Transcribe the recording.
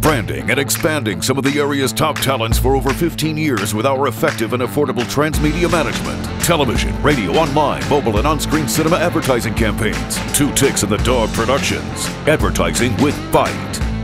branding and expanding some of the area's top talents for over 15 years with our effective and affordable transmedia management, television, radio, online, mobile, and on-screen cinema advertising campaigns. Two Ticks and the Dog Productions. Advertising with Bite.